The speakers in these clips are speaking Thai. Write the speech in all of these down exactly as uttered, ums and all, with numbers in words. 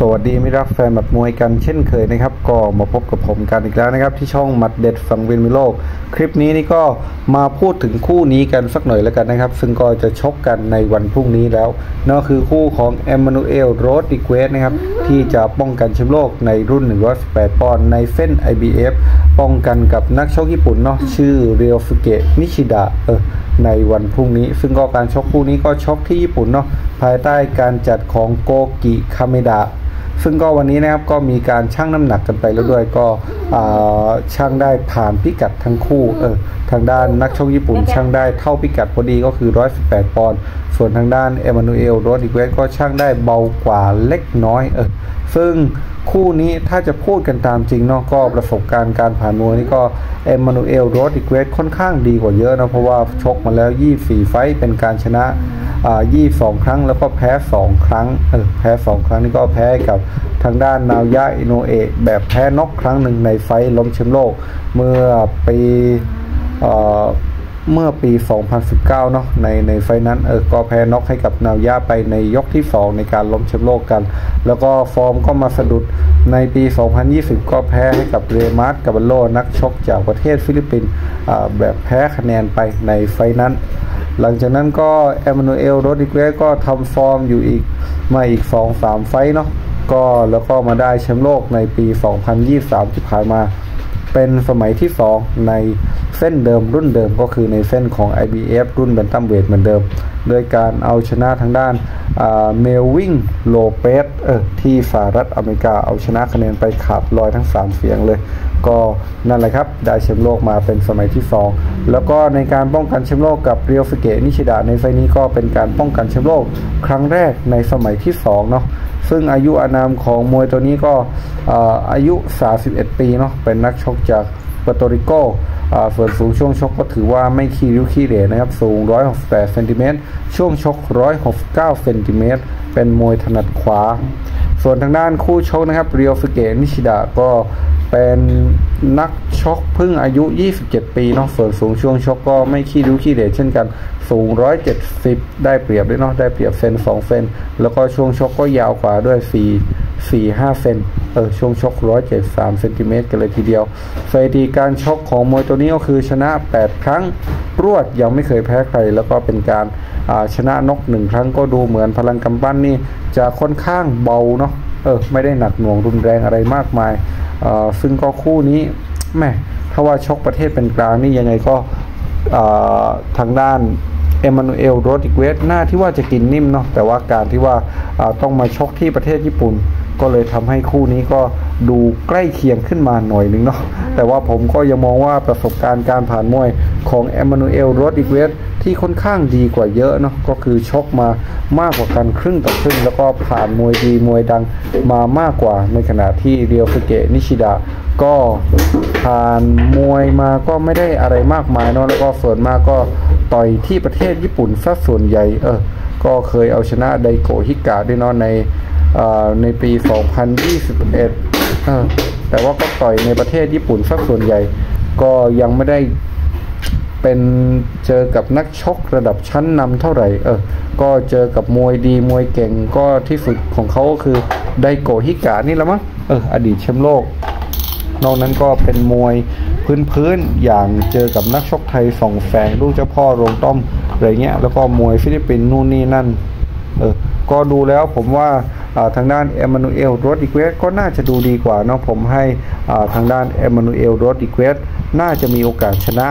สวัสดีมิตรรักแฟนหมัดมวยกันเช่นเคยนะครับก็มาพบกับผมกันอีกแล้วนะครับที่ช่องหมัดเด็ดสังเวียนมวยโลกคลิปนี้นี่ก็มาพูดถึงคู่นี้กันสักหน่อยแล้วกันนะครับซึ่งก็จะชกกันในวันพรุ่งนี้แล้วนั่นคือคู่ของเอมมานูเอลโรดริเกสนะครับที่จะป้องกันแชมป์โลกในรุ่นหนึ่งร้อยสิบแปดปอนด์ในเส้น ไอ บี เอฟ ป้องกันกับนักชกญี่ปุ่นเนาะชื่อเรียวฟุเกะนิชิดะเออในวันพรุ่งนี้ซึ่งก็การชกคู่นี้ก็ชกที่ญี่ปุ่นเนาะภายใต้การจัดของโกกิคาเมดะซึ่งก็วันนี้นะครับก็มีการชั่งน้ำหนักกันไปแล้วด้วยก็ชั่งได้ผ่านพิกัดทั้งคู่เออทางด้านนักชกญี่ปุ่นชั่งได้เท่าพิกัดพอดีก็คือหนึ่งร้อยสิบแปดปอนด์ส่วนทางด้านเอมมานูเอลโรดริเกสก็ชั่งได้เบากว่าเล็กน้อยเออซึ่งคู่นี้ถ้าจะพูดกันตามจริงเนาะก็ประสบการณ์การผ่านมวยนี่ก็เอมมานูเอลโรดริเกสค่อนข้างดีกว่าเยอะนะเพราะว่าชกมาแล้วยี่สิบสี่ไฟต์เป็นการชนะอ่ายี่สิบสองครั้งแล้วก็แพ้สองครั้งเออแพ้สองครั้งนี่ก็แพ้กับทางด้านนาวายะอิโนเอะแบบแพ้น็อกครั้งหนึ่งในไฟต์ล้มแชมป์โลกเมื่อปีเอ่อเมื่อปีสองพันสิบเก้าเนาะในในไฟนั้นเออก็แพ้น็อกให้กับนาวยะไปในยกที่สองในการล้มแชมป์โลกกันแล้วก็ฟอร์มก็มาสะดุดในปีสองพันยี่สิบก็แพ้ให้กับเรมาร์ตกาบัลโลนักชกจากประเทศฟิลิปปินส์แบบแพ้คะแนนไปในไฟนั้นหลังจากนั้นก็เอมมานูเอลโรดริเกสก็ทำฟอร์มอยู่อีกมาอีก สองสาม ไฟต์เนาะก็แล้วก็มาได้แชมป์โลกในปีสองพันยี่สิบสามที่ผ่านมาเป็นสมัยที่สองในเส้นเดิมรุ่นเดิมก็คือในเส้นของ ไอ บี เอฟ รุ่นแบนตัมเวทเหมือนเดิมโดยการเอาชนะทางด้านเมลวิงโลเปสเออที่สหรัฐอเมริกาเอาชนะคะแนนไปขาดลอยทั้งสามเสียงเลยก็นั่นแหละครับได้แชมป์โลกมาเป็นสมัยที่สองแล้วก็ในการป้องกันแชมป์โลกกับเรียวฟุเกะนิชิดะในไฟนี้ก็เป็นการป้องกันแชมป์โลกครั้งแรกในสมัยที่สองเนาะซึ่งอายุอานามของมวยตัวนี้ก็อายุสามสิบเอ็ดปีเนาะเป็นนักชกจากเปอร์โตริโกส่วนสูงช่วงชกก็ถือว่าไม่ขี้ริ้วขี้เหร่นะครับสูงหนึ่งร้อยหกสิบแปดเซนติเมตรช่วงชกหนึ่งร้อยหกสิบเก้าเซนติเมตรเป็นมวยถนัดขวาส่วนทางด้านคู่ชกนะครับเรียวฟุเกะนิชิดะก็เป็นนักชกเพิ่งอายุยี่สิบเจ็ดปีเนาะส่วนสูงช่วงชกก็ไม่ขี้ริ้วขี้เหร่เช่นกันสูงหนึ่งร้อยเจ็ดสิบได้เปรียบด้วยเนาะได้เปรียบเซนสองเซนแล้วก็ช่วงชกก็ยาวกว่าด้วยสี่ สี่ ห้าเซนเออช่วงชกหนึ่งร้อยเจ็ดสิบสามเซนติเมตรกันเลยทีเดียวสถิติการชกของมวยตัวนี้ก็คือชนะแปดครั้งรวดยังไม่เคยแพ้ใครแล้วก็เป็นการชนะนกหนึ่งครั้งก็ดูเหมือนพลังกำปั้นนี่จะค่อนข้างเบาเนาะเออไม่ได้หนักหน่วงรุนแรงอะไรมากมายซึ่งก็คู่นี้แม่ถ้าว่าชกประเทศเป็นกลางนี่ยังไงก็ทางด้านเอมมานูเอลโรดริเกสหน้าที่ว่าจะกินนิ่มเนาะแต่ว่าการที่ว่าต้องมาชกที่ประเทศญี่ปุ่นก็เลยทำให้คู่นี้ก็ดูใกล้เคียงขึ้นมาหน่อยนึงเนาะแต่ว่าผมก็ยังมองว่าประสบการณ์การผ่านมวยของเอมมานูเอลโรดริเกสที่ค่อนข้างดีกว่าเยอะเนาะก็คือชกมามากกว่ากันครึ่งต่อครึ่งแล้วก็ผ่านมวยดีมวยดังมามากกว่าในขณะที่เรียวฟุเกะนิชิดะก็ผ่านมวยมาก็ไม่ได้อะไรมากมายเนาะแล้วก็ส่วนมากก็ต่อยที่ประเทศญี่ปุ่นซะส่วนใหญ่เออก็เคยเอาชนะไดโกะฮิกะด้วยเนาะในในปีสองพันยี่สิบเอ็ดเออแต่ว่าก็ต่อยในประเทศญี่ปุ่นซะส่วนใหญ่ก็ยังไม่ได้เป็นเจอกับนักชกระดับชั้นนำเท่าไหร่เออก็เจอกับมวยดีมวยเก่งก็ที่สุดของเขาก็คือไดโกะฮิกะนี่แหละมั้งเอออดีตแชมป์โลกนอกนั้นก็เป็นมวยพื้นๆอย่างเจอกับนักชกไทยสองแสงลูกเจ้าพ่อโรงต้มอะไรเงี้ยแล้วก็มวยฟิลิปปินส์นู่นนี่นั่นเออก็ดูแล้วผมว่าทางด้านเอมมานูเอลโรดริเกสก็น่าจะดูดีกว่าเนาะผมให้ทางด้านเอมมานูเอลโรดริเกสน่าจะมีโอกาสชนะ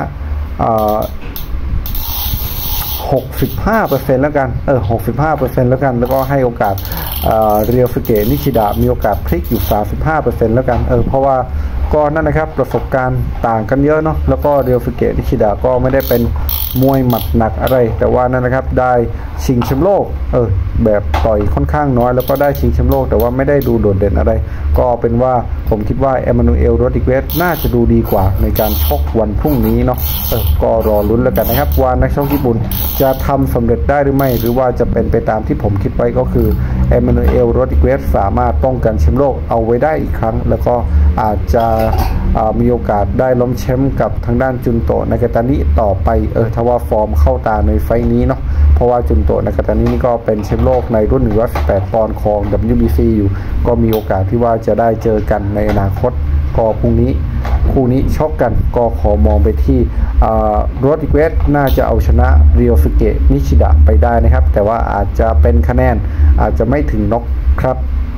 หกสิบห้าเปอร์เซ็นต์ แล้วกันเออ หกสิบห้าเปอร์เซ็นต์ แล้วกันแล้วก็ให้โอกาสเรียวฟุเกะนิชิดะมีโอกาสพลิกอยู่ สามสิบห้าเปอร์เซ็นต์ แล้วกันเออเพราะว่าก็นั่นนะครับประสบการณ์ต่างกันเยอะเนาะแล้วก็เรียวฟุเกะนิชิดะก็ไม่ได้เป็นมวยหมัดหนักอะไรแต่ว่านั่นนะครับได้ชิงแชมป์โลกเออแบบต่อยค่อนข้างน้อยแล้วก็ได้ชิงแชมป์โลกแต่ว่าไม่ได้ดูโดดเด่นอะไรก็เป็นว่าผมคิดว่าเอมมานูเอลโรดริเกสน่าจะดูดีกว่าในการชกวันพรุ่งนี้เนาะเออก็รอลุ้นแล้วกันนะครับว่านักชกญี่ปุ่นจะทำสำเร็จได้หรือไม่หรือว่าจะเป็นไปตามที่ผมคิดไว้ก็คือเอมมานูเอลโรดริเกสสามารถป้องกันแชมป์โลกเอาไว้ได้อีกครั้งแล้วก็อาจจะมีโอกาสได้ล้มแชมป์กับทางด้านจุนโตะนากาตานิต่อไปเออถ้าว่าฟอร์มเข้าตาในไฟนี้เนาะเพราะว่าจุนโตะนากาตานินี่ก็เป็นแชมป์โลกในรุ่นหนึ่งร้อยสิบแปดปอนด์ของ ดับเบิลยู บี ซี อยู่ก็มีโอกาสที่ว่าจะได้เจอกันในอนาคตก็พรุ่งนี้คู่นี้ชกกันก็ขอมองไปที่โรดริเกสน่าจะเอาชนะเรียวสึเกะนิชิดะไปได้นะครับแต่ว่าอาจจะเป็นคะแนนอาจจะไม่ถึงน็อกครับ